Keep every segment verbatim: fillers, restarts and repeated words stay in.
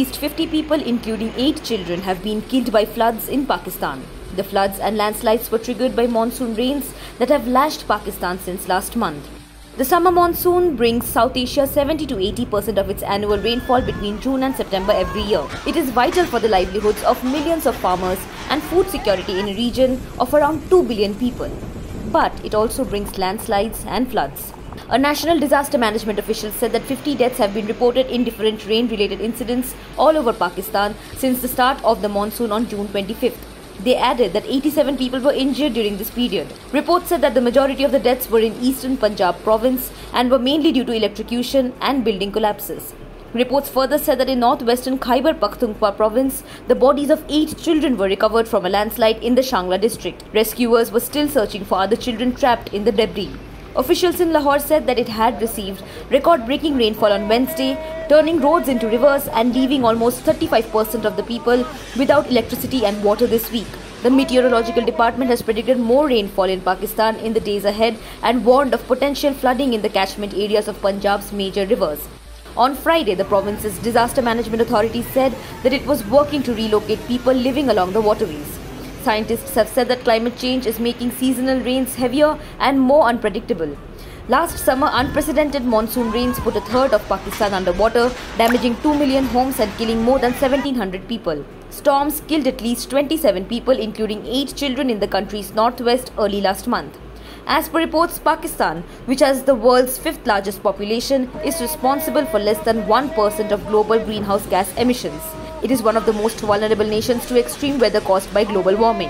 least fifty people, including eight children, have been killed by floods in Pakistan. The floods and landslides were triggered by monsoon rains that have lashed Pakistan since last month. The summer monsoon brings South Asia seventy to eighty percent of its annual rainfall between June and September every year. It is vital for the livelihoods of millions of farmers and food security in a region of around two billion people. But it also brings landslides and floods. A national disaster management official said that fifty deaths have been reported in different rain-related incidents all over Pakistan since the start of the monsoon on June twenty-fifth. They added that eighty-seven people were injured during this period. Reports said that the majority of the deaths were in eastern Punjab province and were mainly due to electrocution and building collapses. Reports further said that in northwestern Khyber Pakhtunkhwa province, the bodies of eight children were recovered from a landslide in the Shangla district. Rescuers were still searching for other children trapped in the debris. Officials in Lahore said that it had received record-breaking rainfall on Wednesday, turning roads into rivers and leaving almost thirty-five percent of the people without electricity and water this week. The meteorological department has predicted more rainfall in Pakistan in the days ahead and warned of potential flooding in the catchment areas of Punjab's major rivers. On Friday, the province's disaster management authority said that it was working to relocate people living along the waterways. Scientists have said that climate change is making seasonal rains heavier and more unpredictable. Last summer, unprecedented monsoon rains put a third of Pakistan underwater, damaging two million homes and killing more than seventeen hundred people. Storms killed at least twenty-seven people, including eight children in the country's northwest early last month. As per reports, Pakistan, which has the world's fifth largest population, is responsible for less than one percent of global greenhouse gas emissions. It is one of the most vulnerable nations to extreme weather caused by global warming.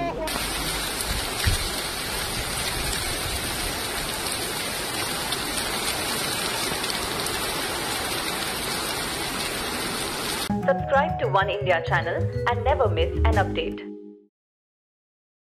Subscribe to One India channel and never miss an update.